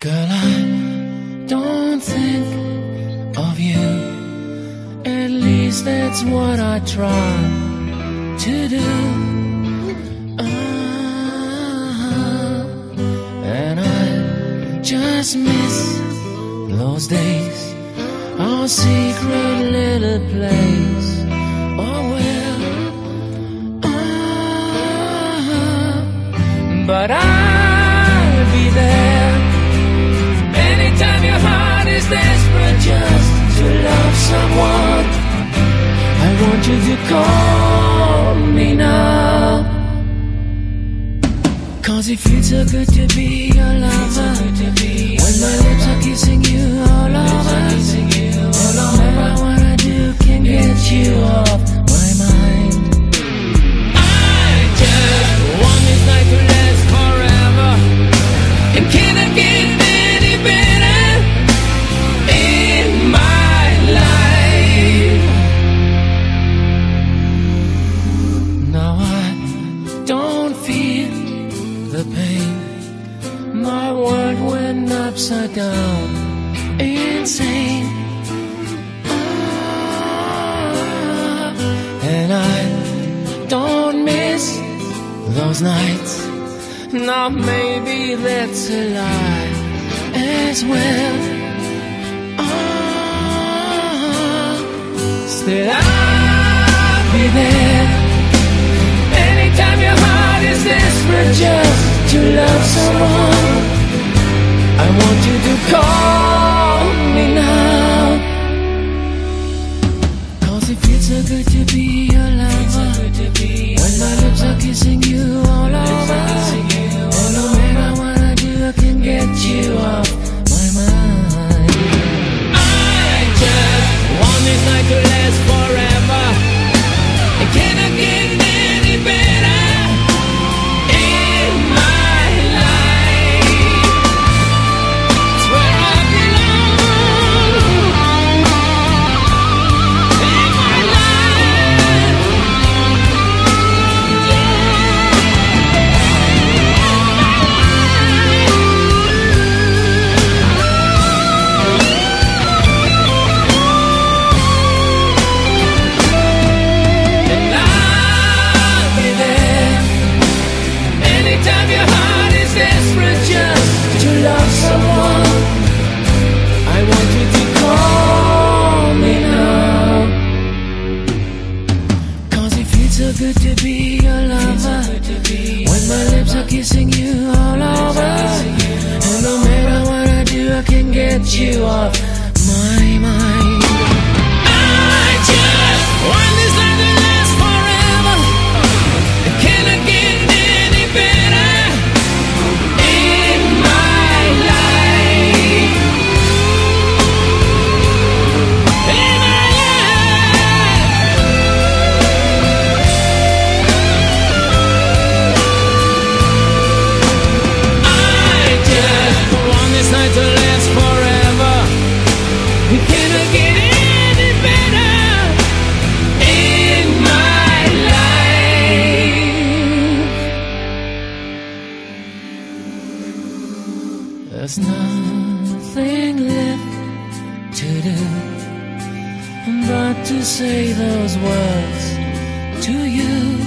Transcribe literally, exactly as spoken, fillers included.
Girl, I don't think of you. At least that's what I try to do. uh, And I just miss those days, our secret little place. Oh well, uh, but I'll be there anytime your heart is desperate just to love someone. I want you to call me now, 'cause it feels so good to be your lover. When my lips are kissing you all over, all over what I do can get you off my mind. I just want this night to last forever. It cannot get any better in my life. Now I don't feel the pain. My world went upside down, insane. Ah, and I don't miss those nights. Now maybe that's a lie as well. Ah, still I'll be there anytime your heart is desperate just to love someone. I want you to call me now, 'cause it feels so good to be your lover. When my lips are kissing you all over, and no matter what I do I can get you off my mind. I just want this night to last forever. It cannot get any better in my life. It's where I belong in my life. And I'll be there anytime your heart is desperate just to love someone. I want you to call me now, 'cause it feels so good to be your lover. When my lips are kissing you all over, and no matter what I do I can get you off my mind. I just want this night to last forever. It cannot get any better in my life. In my life. I just want this night to last forever. It cannot get any better in my life. There's nothing left to do but to say those words to you.